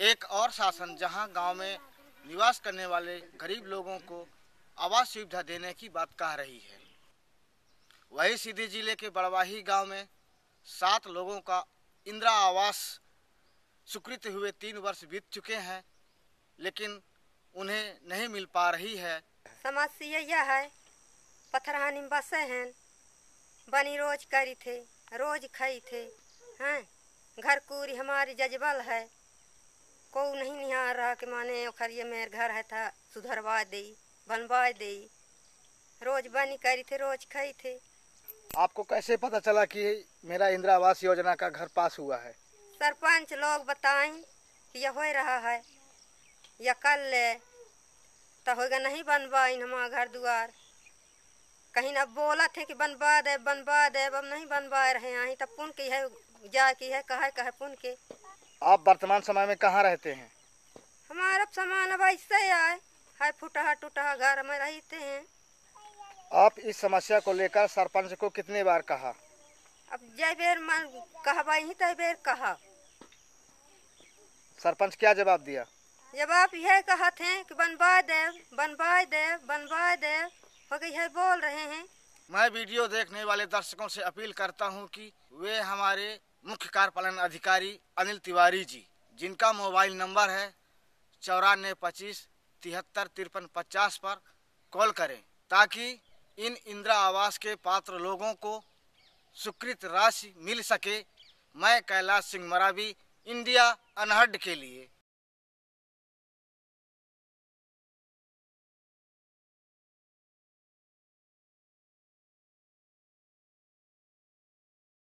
एक और शासन जहां गांव में निवास करने वाले गरीब लोगों को आवास सुविधा देने की बात कह रही है। वही सीधी जिले के बड़वाही गांव में 7 लोगों का इंदिरा आवास स्वीकृत हुए 3 वर्ष बीत चुके हैं, लेकिन उन्हें नहीं मिल पा रही है। समस्या यह है, पथरहानी में बसे हैं, बनी रोज करी थे, रोज खाई थे हैं। घर कूरी हमारी जजबल है, को नहीं निहार रहा कि माने खरिए मेरे घर है था सुधरवा दे, बनवा दे। रोज बनी करी थे, रोज खाई थे। आपको कैसे पता चला कि मेरा इंदिरा आवास योजना का घर पास हुआ है? सरपंच लोग बताएं कि यह हो रहा है, या कल ले तो होगा नहीं बनवाई हमारा घर द्वार। कहीं अब बोला थे कि बनवा दे, अब नहीं बनवा रहे हैं। तब पुन की है जा की है कहे पुन के। आप वर्तमान समय में कहाँ रहते हैं? हमारा सामान अब ऐसे आए है, फुटहा टूटा घर में रहते हैं। आप इस समस्या को लेकर सरपंच को कितनी बार कहा? अब जय बेर मन कहवा ही तय बेर कहा। सरपंच क्या जवाब दिया? जवाब यह कहा थे कि बनवा दे, हो गई है बोल रहे हैं। मैं वीडियो देखने वाले दर्शकों से अपील करता हूं कि वे हमारे मुख्य कार्यपालन अधिकारी अनिल तिवारी जी, जिनका मोबाइल नंबर है 9425 73 53 50 पर कॉल करें, ताकि इन इंदिरा आवास के पात्र लोगों को स्वीकृत राशि मिल सके। मैं कैलाश सिंह मरावी, इंडिया अनहर्ड के लिए।